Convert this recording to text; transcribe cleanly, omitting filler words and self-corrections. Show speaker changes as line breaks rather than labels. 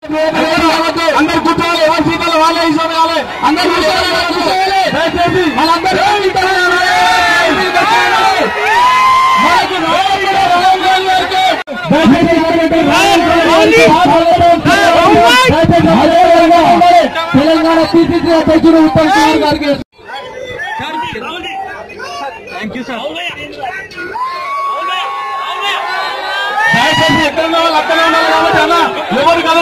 అందరు కూర్చోవాలి, ఎవరి సీట్లలో వాళ్ళే ఇవ్వాలి, అందరూ తెలంగాణ పిసిసి అధ్యక్షుడు ఉత్తమ్ కుమార్ గారికి దయచేసి ఎక్కడ వాళ్ళు అక్కడ ఉండాలి కాబట్టి అన్న ఎవరు